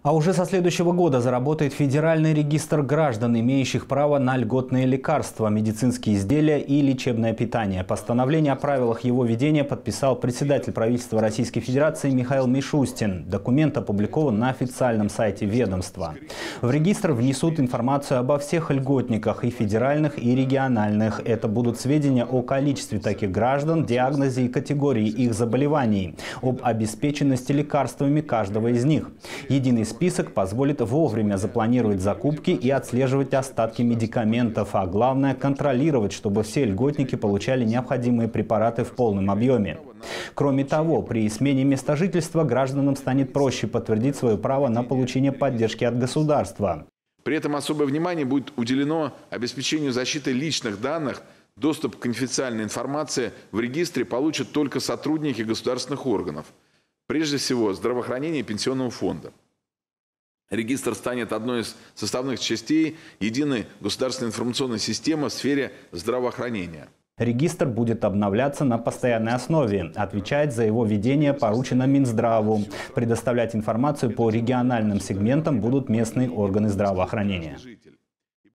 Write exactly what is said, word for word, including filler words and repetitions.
А уже со следующего года заработает федеральный регистр граждан, имеющих право на льготные лекарства, медицинские изделия и лечебное питание. Постановление о правилах его ведения подписал председатель правительства Российской Федерации Михаил Мишустин. Документ опубликован на официальном сайте ведомства. В регистр внесут информацию обо всех льготниках, и федеральных, и региональных. Это будут сведения о количестве таких граждан, диагнозе и категории их заболеваний, об обеспеченности лекарствами каждого из них. Единый список позволит вовремя запланировать закупки и отслеживать остатки медикаментов, а главное – контролировать, чтобы все льготники получали необходимые препараты в полном объеме. Кроме того, при смене места жительства гражданам станет проще подтвердить свое право на получение поддержки от государства. При этом особое внимание будет уделено обеспечению защиты личных данных. Доступ к конфиденциальной информации в регистре получат только сотрудники государственных органов, прежде всего здравоохранения и пенсионного фонда. Регистр станет одной из составных частей единой государственной информационной системы в сфере здравоохранения. Регистр будет обновляться на постоянной основе. Отвечать за его ведение поручено Минздраву. Предоставлять информацию по региональным сегментам будут местные органы здравоохранения.